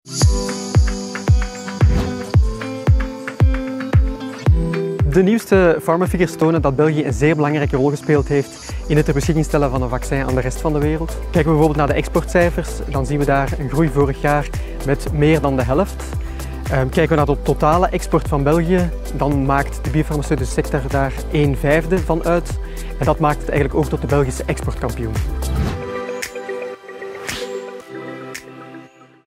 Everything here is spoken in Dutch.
De nieuwste pharmafigures tonen dat België een zeer belangrijke rol gespeeld heeft in het ter beschikking stellen van een vaccin aan de rest van de wereld. Kijken we bijvoorbeeld naar de exportcijfers, dan zien we daar een groei vorig jaar met meer dan de helft. Kijken we naar de totale export van België, dan maakt de biofarmaceutische sector daar 1/5 van uit. En dat maakt het eigenlijk ook tot de Belgische exportkampioen.